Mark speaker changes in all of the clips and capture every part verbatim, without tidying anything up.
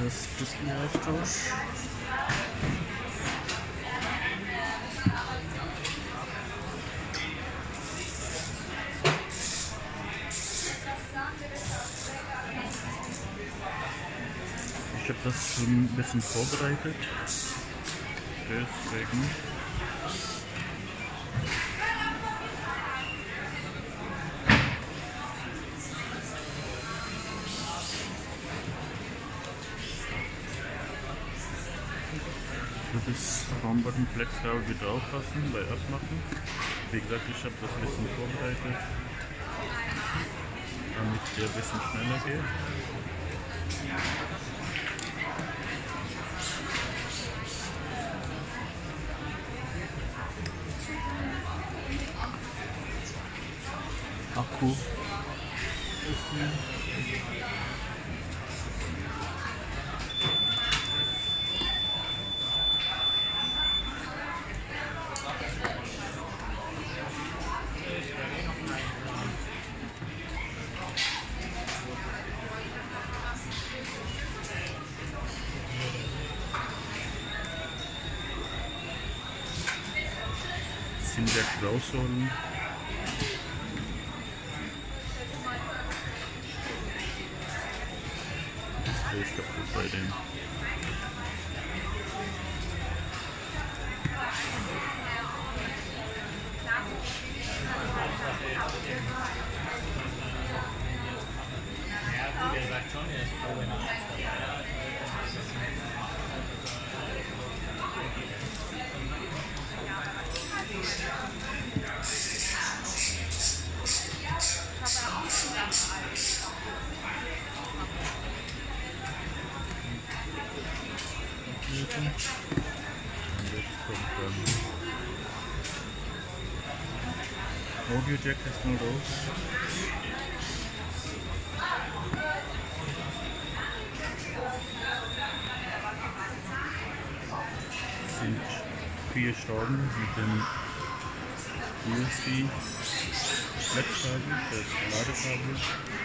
Speaker 1: das Whisky-Austausch. Ich habe das schon ein bisschen vorbereitet, deswegen das Raumbuttonflex da wieder aufpassen bei Abmachen. Wie gesagt, ich habe das ein bisschen vorbereitet, damit der ein bisschen schneller geht. Akku sind jetzt rausholen. Das ist kaputt bei dem.
Speaker 2: Ja, gut, er sagt schon, er ist froh, wenn er
Speaker 1: Und jetzt kommt dann Audio Jack erstmal raus. Es sind vier Schrauben mit dem U S B-Flex-Kabel, das Ladekabel.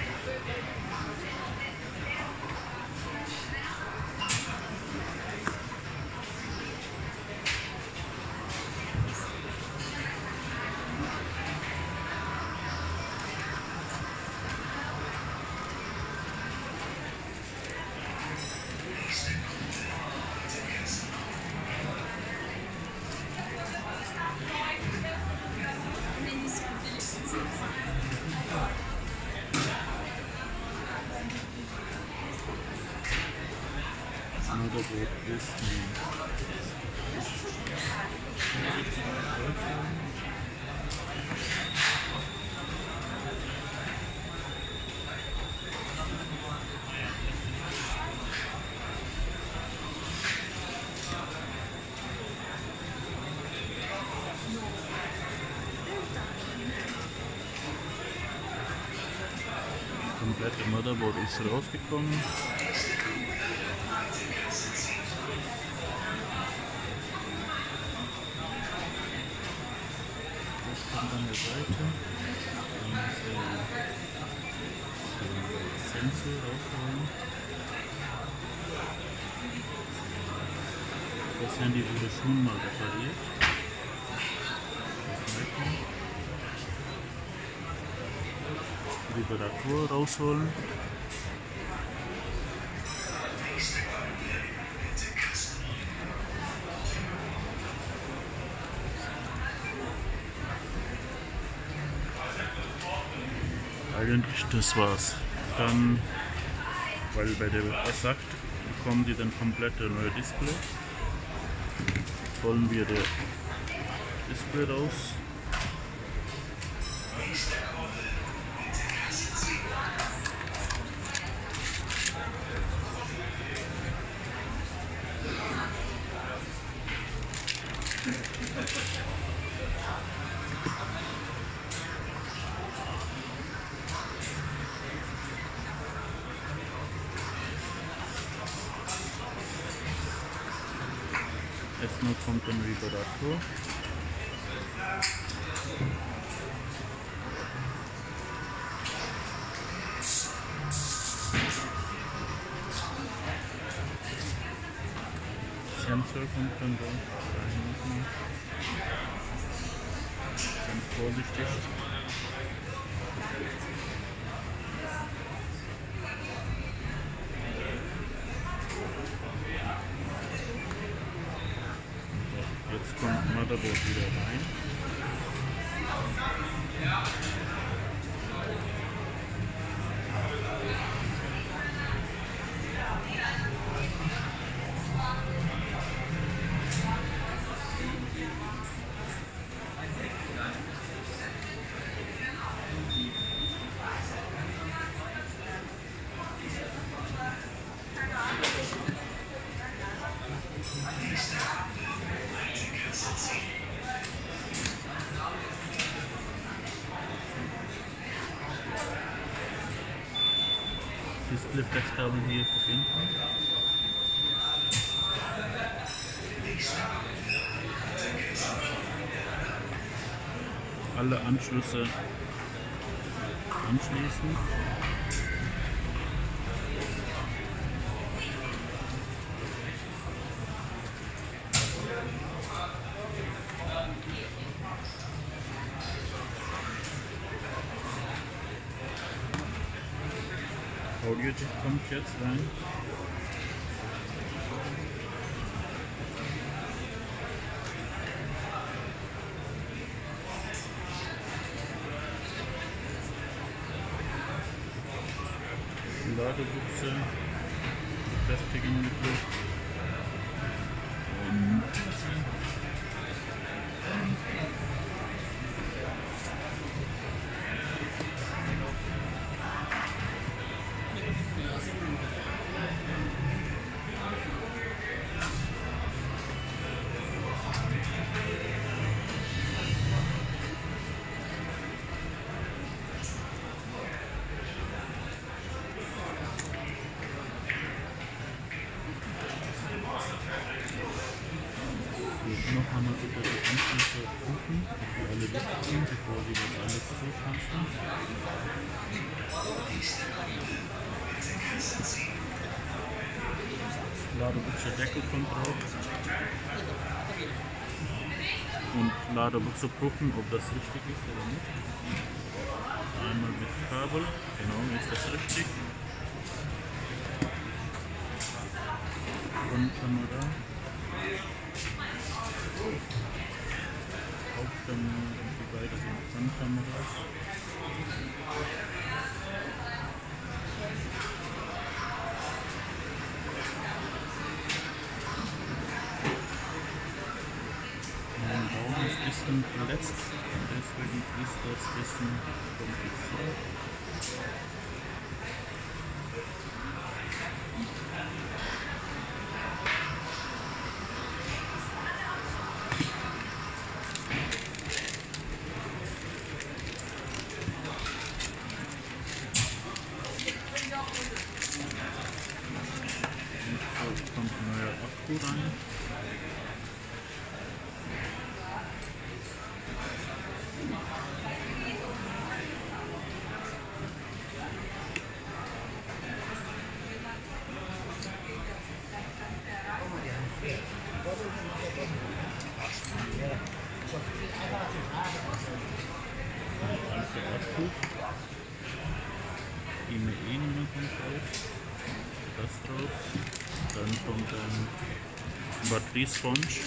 Speaker 1: Motherboard ist komplette Motherboard ist rausgekommen. An der Seite, dann muss der Sensor rausholen. Das Handy wurde schon mal repariert. Vibrator rausholen. Eigentlich das war's. Dann, weil bei der was sagt, bekommen die dann komplette neue Display. Holen wir das Display raus. Erstmal kommt ein Vibrator. Sensor kommt dann da rein nochmal. Ganz vorsichtig. Jetzt kommt Motherboard wieder rein. Display-Flexkabel hier verbinden. Alle Anschlüsse anschließen. Audio-Jack kommt jetzt rein. Ladebuchse, befestigen Mittel und noch einmal bitte die Anschlüsse prüfen, ob die alle dicht sind, bevor Sie das alles zuschanzen. Ladebuchse Deckel kommt drauf. Und Ladebuchse prüfen, ob das richtig ist oder nicht. Einmal mit Kabel, genau, ist das richtig. Und Kamera. Hauptkamera und die beiden sind Frontkameras. Mein Baum ist ein bisschen verletzt, deswegen ist das ein bisschen kompliziert. Jetzt kommt ein neuer Akku rein. Also Akku. I M E I Nummer kommt drauf. Das drauf. Dann kommt ein Batteriesponge.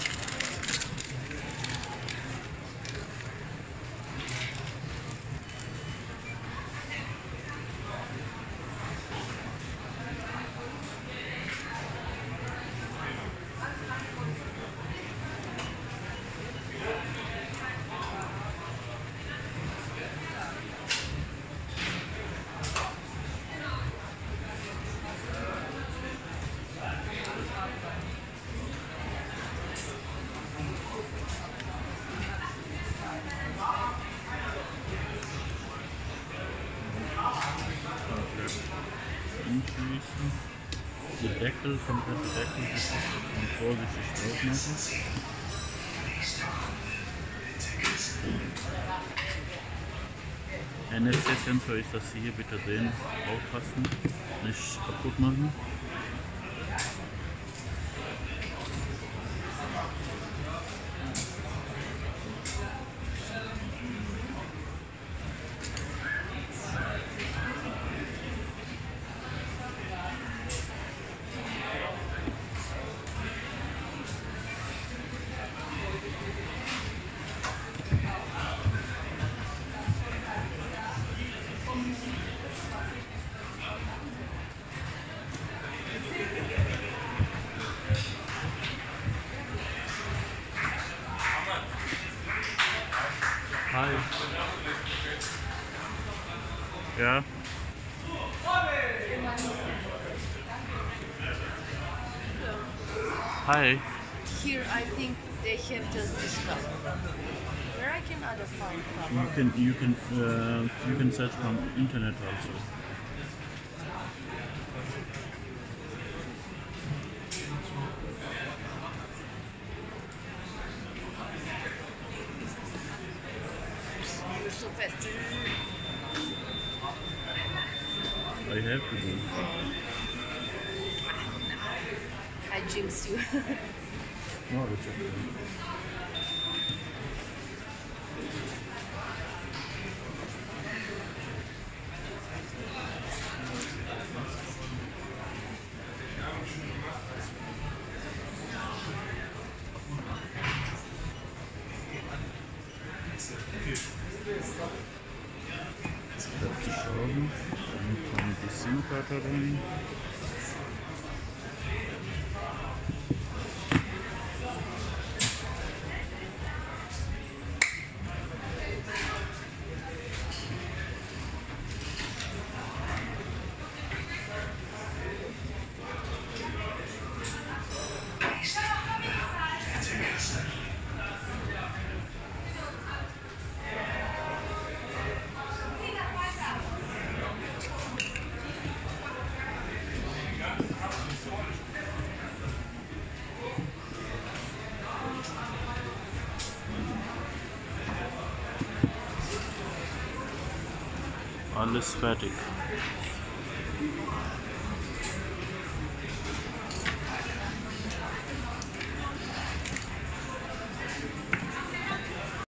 Speaker 1: Anschließen. Die Deckel, komplette Deckel und vorsichtig drauf machen. N F C-Sensor ist das hier, bitte sehen, aufpassen, nicht kaputt machen. Ja. Hi.
Speaker 3: Here, I think they have just this stuff. Where I can other find
Speaker 1: You
Speaker 3: from?
Speaker 1: can you can uh, you can search from internet also.
Speaker 3: You're so fast.
Speaker 1: I have to do.
Speaker 3: I jinx you.
Speaker 1: No, it's okay. vierzig Euro. Dann kommt die SIM-Karte rein. Alles fertig.